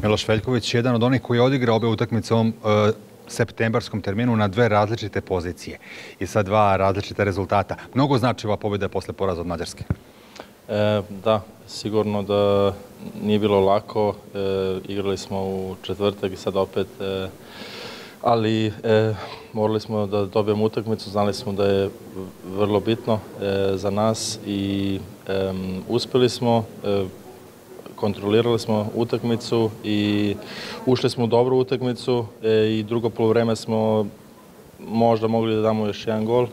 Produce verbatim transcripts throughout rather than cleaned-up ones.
Miloš Veljković je jedan od onih koji je odigrao obe utakmice u ovom e, septembarskom terminu na dve različite pozicije i sa dva različita rezultata. Mnogo znači ova pobjeda posle poraza od Mađarske. E, da, sigurno da nije bilo lako. E, igrali smo u četvrtak i sad opet, e, ali e, morali smo da dobijemo utakmicu. Znali smo da je vrlo bitno e, za nas i e, uspeli smo. E, kontrolirali smo utakmicu i ušli smo u dobru utakmicu e, i drugo poluvreme smo možda mogli da damo još jedan gol, e,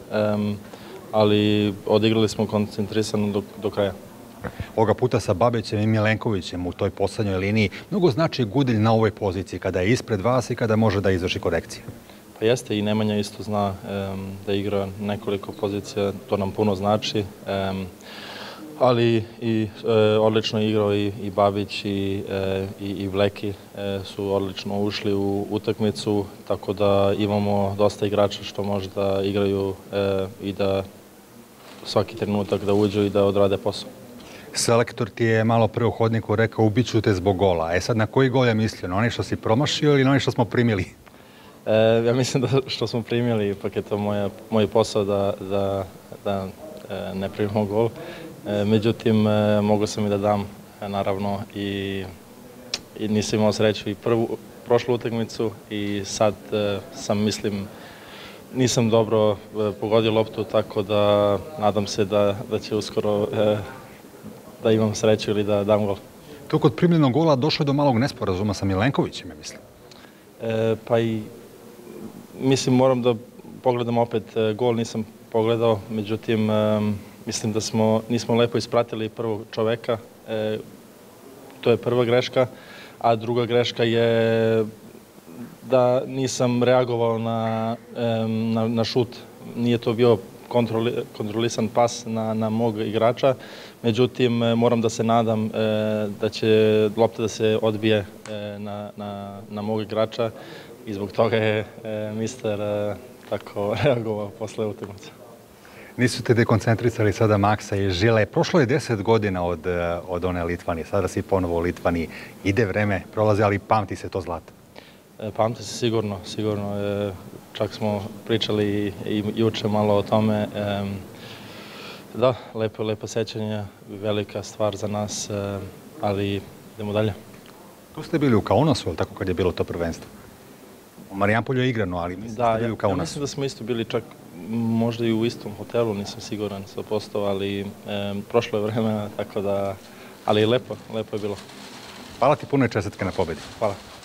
ali odigrali smo koncentrisano do, do kraja. Ovoga puta sa Babićem i Milenkovićem u toj poslednjoj liniji mnogo znači Gudelj na ovoj poziciji kada je ispred vas i kada može da izvrši korekcije. Pa jeste, i Nemanja isto zna e, da igra nekoliko pozicija, to nam puno znači. E, ali i e, odlično je igrao i, i Babić i, e, i, i Vleki e, su odlično ušli u utakmicu, tako da imamo dosta igrača što može da igraju e, i da svaki trenutak da uđu i da odrade posao. Selektor ti je malo pre u hodniku rekao ubiću te zbog gola. E sad na koji gol je mislio? Na onaj što si promašio ili na onaj što smo primili? E, ja mislim da što smo primili, ipak je to moja, moj posao da, da, da e, ne primimo gol. E, međutim, e, mogu sam i da dam, e, naravno, i, i nisam imao sreću i prvu, prošlu utakmicu i sad e, sam, mislim, nisam dobro e, pogodio loptu, tako da nadam se da, da će uskoro e, da imam sreću ili da dam gol. Tu kod primljenog gola došlo je do malog nesporazuma sa Milenkovićem, ja mislim. E, pa i, mislim, moram da pogledam opet e, gol, nisam pogledao, međutim, e, mislim da smo, nismo lepo ispratili prvog čoveka, e, to je prva greška, a druga greška je da nisam reagovao na, e, na, na šut. Nije to bio kontroli, kontrolisan pas na, na mog igrača, međutim moram da se nadam e, da će lopta da se odbije e, na, na, na mog igrača i zbog toga je e, mister e, tako reagovao posle utakmice. Nisu te dekoncentrisali sada Maksa i Žile. Prošlo je deset godina od, od one Litvanije. Sada si ponovo u Litvaniji. Ide vreme, prolaze, ali pamti se to zlato. E, pamti se sigurno, sigurno. E, čak smo pričali i juče malo o tome. E, da, lepo, lepo sećanje, velika stvar za nas, e, ali idemo dalje. Tu ste bili u Kaunasu, ali tako kad je bilo to prvenstvo? U Marijampolju je igrano, ali mislim da ste bili u Kaunasu. Ja mislim da smo isto bili čak možda i u istom hotelu, nisam siguran sto posto, ali e, prošlo je vremena, tako da, ali lepo, lepo je bilo. Hvala ti, puno i čestitke na pobedi. Hvala.